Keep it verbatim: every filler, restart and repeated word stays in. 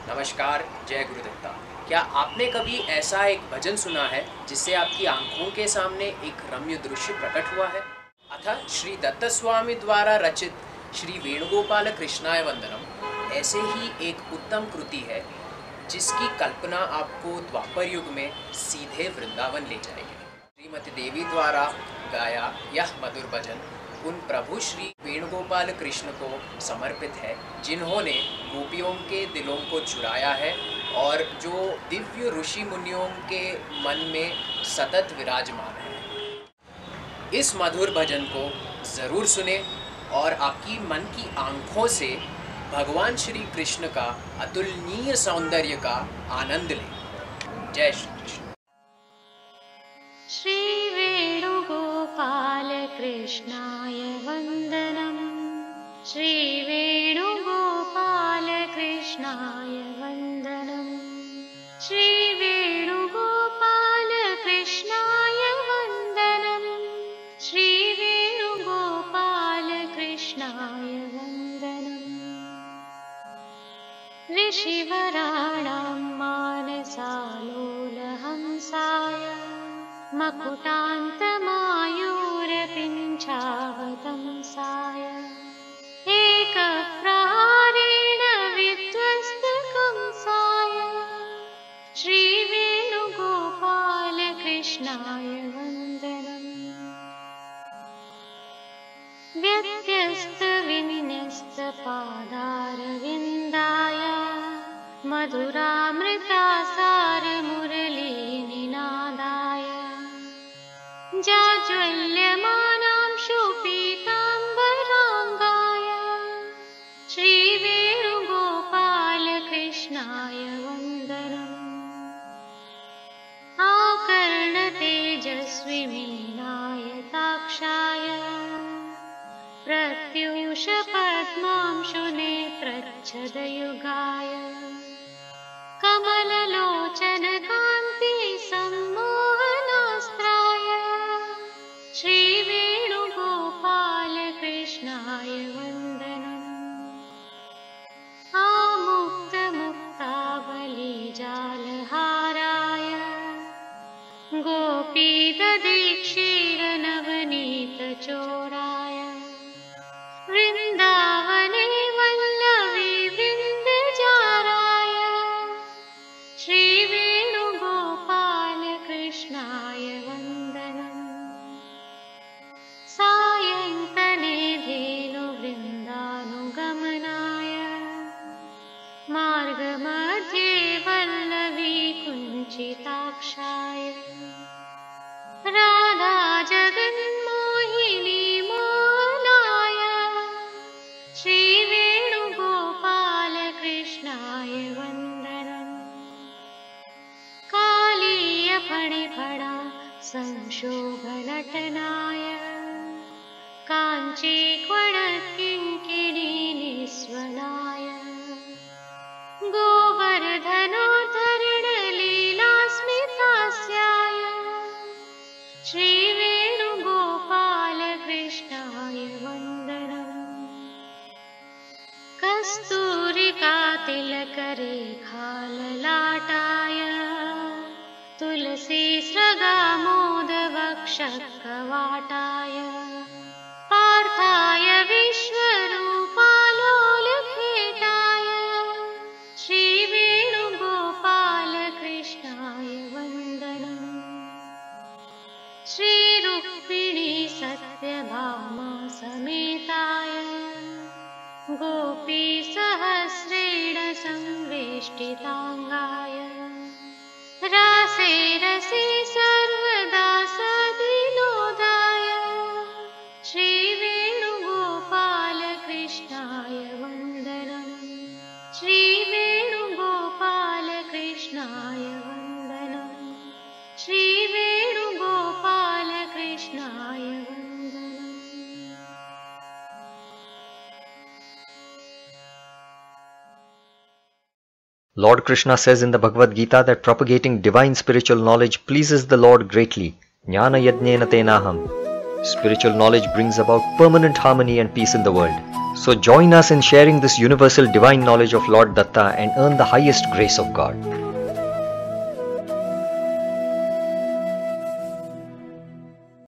नमस्कार, जय गुरुदत्ता। क्या आपने कभी ऐसा एक भजन सुना है जिससे आपकी आंखों के सामने एक रम्य दृश्य प्रकट हुआ है? अतः श्री दत्त स्वामी द्वारा रचित श्री वेणुगोपाल कृष्णाय वंदनम ऐसे ही एक उत्तम कृति है जिसकी कल्पना आपको द्वापर युग में सीधे वृंदावन ले जाएगी। श्रीमती देवी द्वारा गाया यह मधुर भजन उन प्रभु श्री वेणुगोपाल कृष्ण को समर्पित है जिन्होंने गोपियों के दिलों को चुराया है और जो दिव्य ऋषि मुनियों के मन में सतत विराजमान है। इस मधुर भजन को ज़रूर सुने और आपकी मन की आंखों से भगवान श्री कृष्ण का अतुलनीय सौंदर्य का आनंद लें। जय श्री कृष्ण। श्री वेणुगोपाल कृष्णाय वंदनम। श्री वेणुगोपाल कृष्णाय वंदनम। श्री वेणुगोपाल कृष्णाय वंदनम। श्री वेणुगोपाल कृष्णाय वंदनम। ऋषिवराणां मानसालोलहंसाय मकुटान्तमायूरपिञ्छावतंसाय एकप्रहारेण विध्वस्तकंसाय श्रीवेणुगोपाल कृष्णाय वन्दनम्। व्यत्यस्तविन्यस्तपादारविन्दाय मधुरामृतासारमुरलीनिनादाय जाज्वल्यमानांशु पीताम्बराङ्गाय श्रीवेणुगोपाल कृष्णाय वन्दनम्। आकर्णतेजस्विमीनायताक्षाय प्रत्यूषपद्मांशुनेत्रच्छदयुगाय कमललोचनकान्ति सम्मोहनास्त्राय श्रीवेणुगोपाल कृष्णाय वन्दनम्। आमुक्तमुक्तावलीजालहाराय गोपीदधीक्षीरनवनीतचोराय वृन्दावने वल्लवी वृन्दजाराय श्रीवेणुगोपाल कृष्णाय वन्दनम्। सायन्तने धेनुवृन्दानुगमनाय मार्गमध्ये वल्लवी कुञ्चिताक्षाय राधा जगन्मोहिनी मोहनाय श्रीवेणुगोपाल कृष्णाय वन्दनम्। कालीयफणिफणा संशोभनटनाय काञ्चीक्वणकिङ्किणीनिस्वनाय गोवर्धनोद्धरणलीलास्मितास्याय श्रीवेणुगोपाल कृष्णाय वन्दनम्। कस्तूरिकातिलकरेखाललाटाय तुलसीस्रगामोदवक्षकवाटाय पार्थाय विश्वरूपालोलखेटाय श्रीवेणुगोपाल कृष्णाय वन्दनम्। श्रीरुक्मिणी सत्यभामा समेताय गोपीसहस्रेण संवेष्टिताङ्गाय रासे रसे सर्वदा सविनोदाय श्रीवेणुगोपाल कृष्णाय वन्दनम्। श्रीवेणुगोपाल कृष्णाय वन्दनम्। श्रीवेणुगोपाल कृष्णाय वन्दनम्। Lord Krishna says in the Bhagavad Gita that propagating divine spiritual knowledge pleases the Lord greatly. Jnana yajnena tenaham. Spiritual knowledge brings about permanent harmony and peace in the world. So join us in sharing this universal divine knowledge of Lord Datta and earn the highest grace of God.